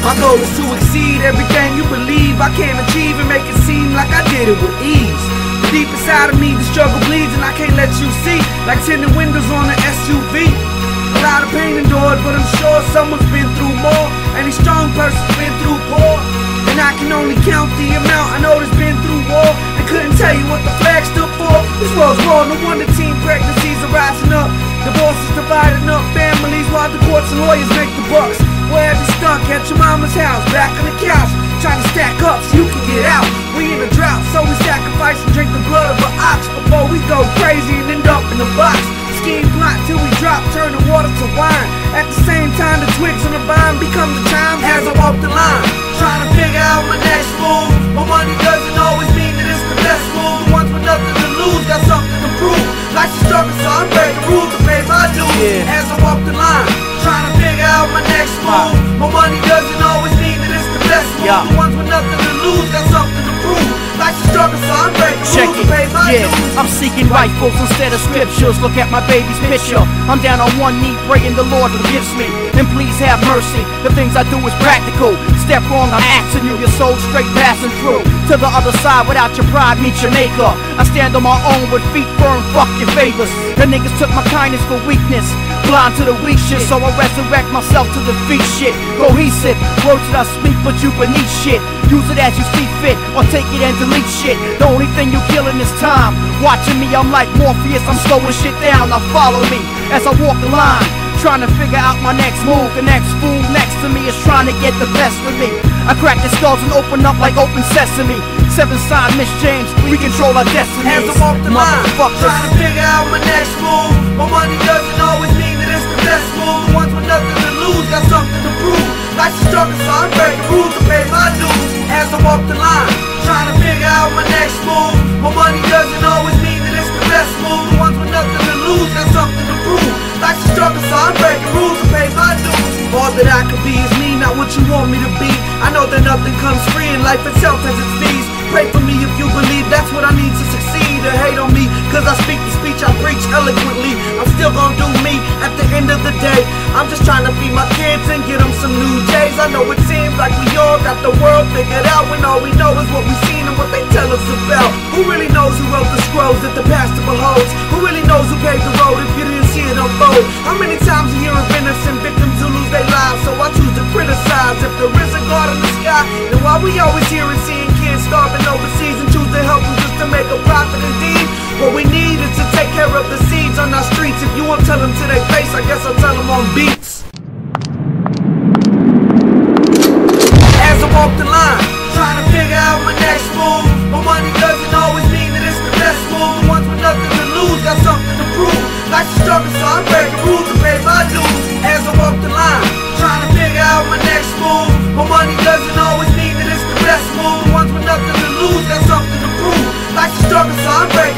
My goal is to exceed everything you believe I can't achieve and make it seem like I did it with ease. But deep inside of me, the struggle bleeds and I can't let you see, like tinted windows on an SUV. A lot of pain endured, but I'm sure someone's been through more. Any strong person's been through poor. And I can only count the amount I know that's been through war and couldn't tell you what the flag stood for. This world's war, no wonder teen pregnancies are rising up. Divorces dividing up families while the courts and lawyers make the bucks. Where have you stuck at your mama's house, back on the couch, trying to stack up so you can get out? We in a drought, so we sacrifice and drink the blood of an ox before we go crazy and end up in a box. Scheme plot till we drop, turn the water to wine. At the same time, the twigs on the vine become the time as I walk the line, trying to figure out my next move. My money doesn't always mean that it's the best move. The ones with nothing to lose got something to prove. Life's a struggle, so I break the rules to pay my dues. As I walk the line, trying to figure out my next move. My money doesn't always mean that it's the best move. The ones with nothing to lose got something to prove. Life's a struggle, so I break the rules to pay my dues. I'm seeking rifles instead of scriptures. Look at my baby's picture. I'm down on one knee praying the Lord forgives me, and please have mercy. The things I do is practical. Step wrong, I'm asking you. Your soul straight passing through to the other side. Without your pride, meet your maker. I stand on my own with feet firm. Fuck your favors. The niggas took my kindness for weakness, blind to the weak shit, so I resurrect myself to defeat shit. Cohesive words that I speak, but you beneath shit. Use it as you see fit, or take it and delete shit. The only thing you killing is time. Watching me, I'm like Morpheus, I'm slowing shit down. Now follow me as I walk the line, trying to figure out my next move. The next fool next to me is trying to get the best of me. I crack the skulls and open up like open sesame. Seven sign Miss James, we control our destiny. As I walk the line, trying to figure out my next move. My money doesn't always mean that it's the best move. The ones with nothing to lose got something to prove. Life's a struggle, so I break the rules to pay my dues. As I walk the line, trying to figure out my next move. My money doesn't always mean that it's the best move. The ones with nothing to lose got something to prove. Life's a struggle, so I break the rules to pay my dues. All that I could be is me, not what you want me to be. I know that nothing comes free and life itself has its fees. Pray for me if you believe that's what I need to succeed. Or hate on me, cause I speak the speech I preach eloquently. I'm still gonna do me at the end of the day. I'm just trying to feed my kids and get them some new J's. I know it seems like we all got the world figured out, when all we know is what we've seen and what they tell us about. Who really knows who wrote the scrolls that the pastor beholds? Who really knows who paved the road if you didn't see it unfold? How many times a year of innocent victims who lose their lives? So I choose to criticize. If there is a God in the sky, then why we always hear and seeing kids starving overseas and choose to help them just to make a profit? Indeed, what we need is to take care of the seeds on our streets. If you won't tell them to their face, I guess I'll tell them on beats. As I walk the line, trying to figure out my next move. My money doesn't always mean that it's the best move. The ones with nothing to lose got something to prove. Life's a struggle, so I break the rules to pay my dues. As I walk the line, trying to figure out my next move. My money doesn't always mean that it's the best move. The ones with nothing to lose got something to prove. Life's a struggle, so I break